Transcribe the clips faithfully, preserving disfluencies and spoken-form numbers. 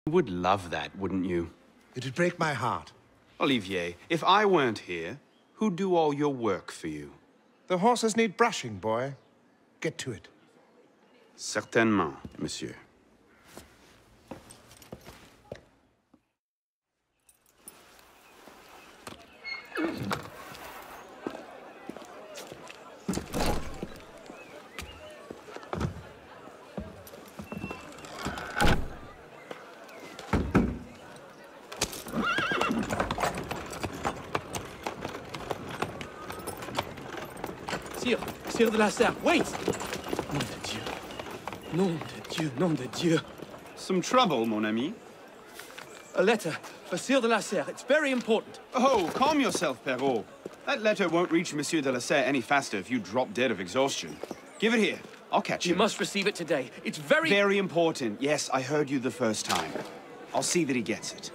You would love that, wouldn't you? It'd break my heart. Olivier, if I weren't here, who'd do all your work for you? The horses need brushing, boy. Get to it. Certainement, monsieur. Sire, Sire de la Serre, wait! Nom de Dieu. Nom de Dieu, nom de Dieu. Some trouble, mon ami? A letter for Sire de la Serre. It's very important. Oh, calm yourself, Perrault. That letter won't reach Monsieur de la Serre any faster if you drop dead of exhaustion. Give it here. I'll catch you. You must receive it today. It's very... Very important. Yes, I heard you the first time. I'll see that he gets it.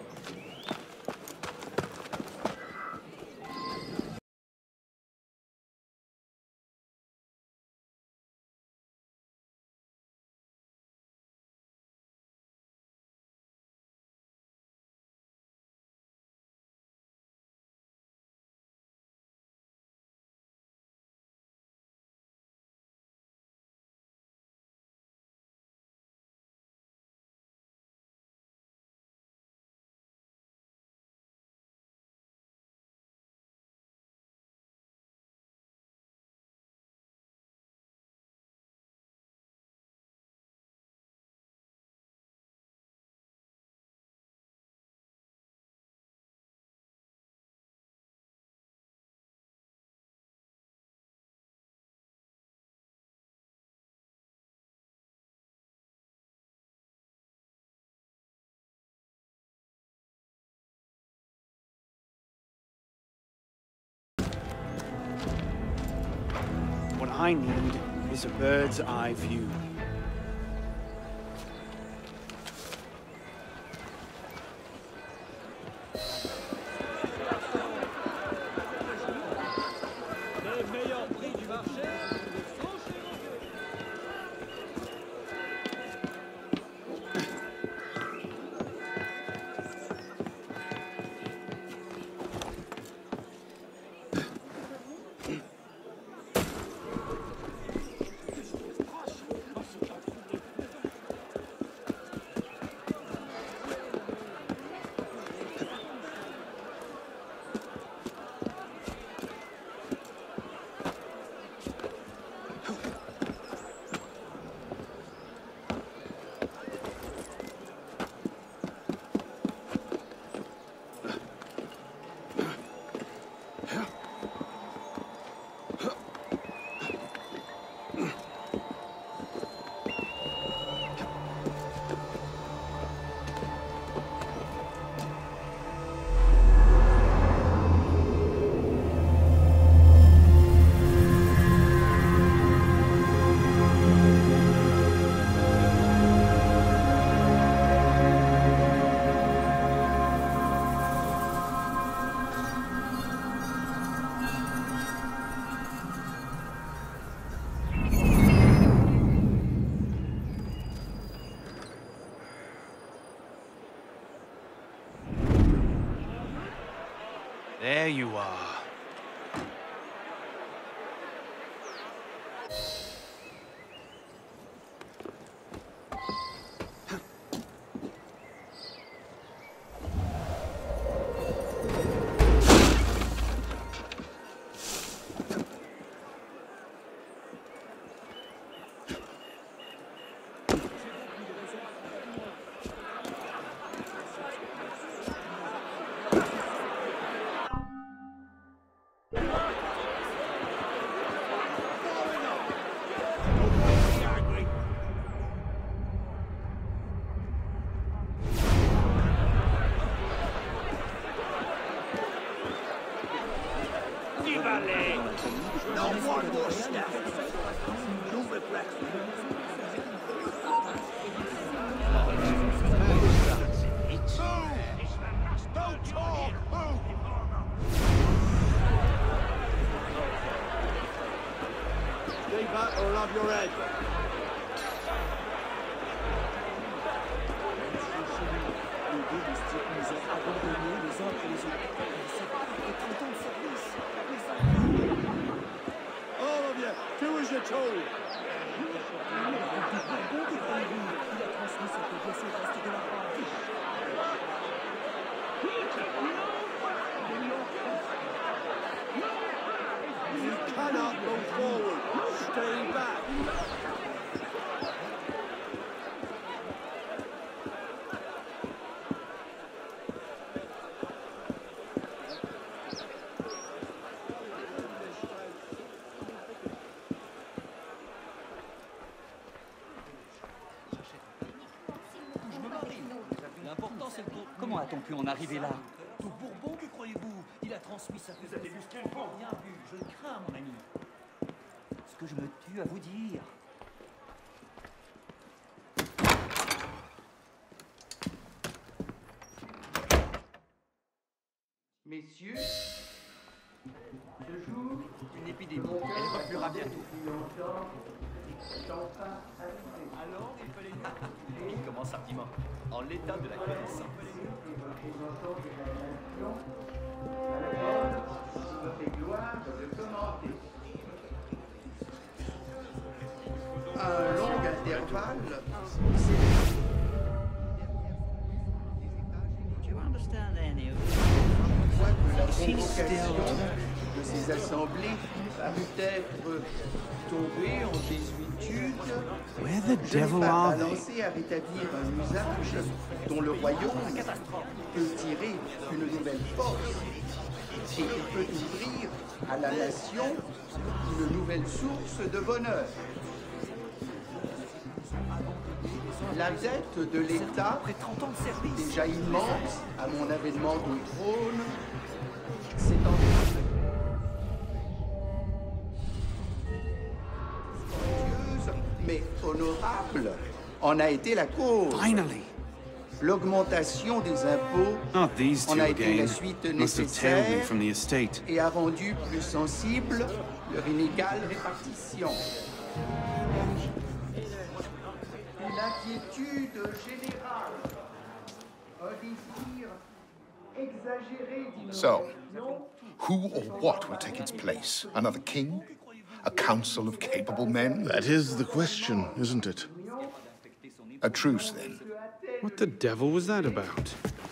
What I need is a bird's eye view. There you are. No one more step. No regret. Don't talk! Stay back or I'll have your head. forward. You cannot go forward. Stay back. L'important, c'est le tour. Comment a-t-on pu en arriver là? Tout Bourbon, que croyez-vous? Il a transmis sa... Vous avez vu ce qu'il faut? Bien vu, je le crains, mon ami. Ce que je me tue à vous dire. Messieurs, ce jour, une épidémie. Elle évacuera bientôt. Alors, il fallait... Il commence hardiment, en l'état de la connaissance. Un long intervalle. Do you understand any of Quoique la convocation de ces assemblées parut être tombée en désuétude, Where the je n'ai devil pas are they? balancé à rétablir un usage dont le royaume peut tirer une nouvelle force et qui peut ouvrir à la nation une nouvelle source de bonheur. La dette de l'État, après trente ans de service? déjà immense à mon avènement au trône, s'est envolée. Mais honorable en a été la cause. Finally. L'augmentation des impôts Not these two en a été again. la suite Must have tailed me nécessaire from the estate. et a rendu plus sensible leur inégale répartition. Une inquiétude générale, un désir exagéré d'innovation. So, who or what will take its place? Another king? A council of capable men? That is the question, isn't it? A truce, then. What the devil was that about?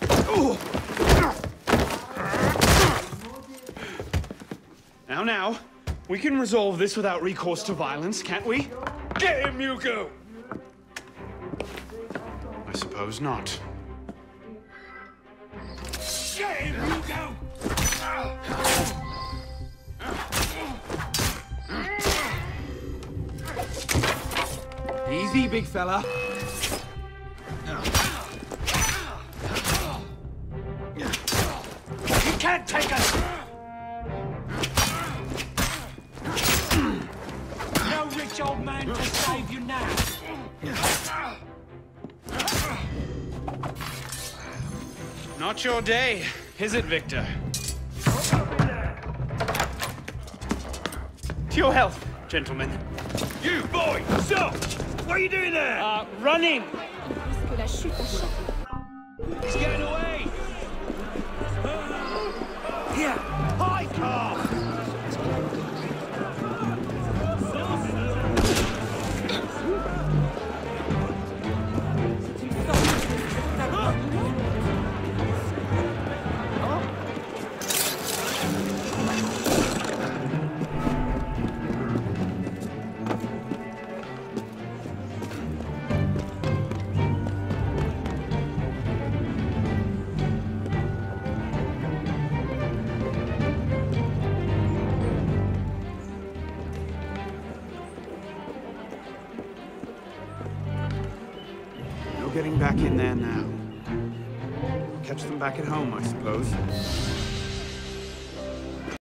Now, now, we can resolve this without recourse to violence, can't we? Get him, Yuko! I suppose not. Get him, Yuko! Easy, big fella. You can't take us! No rich old man can save you now. Not your day, is it, Victor? To your health, gentlemen. You, boy! Stop! What are you doing there? Uh, running! He's getting away! Here! High car! Getting back in there now. Catch them back at home, I suppose.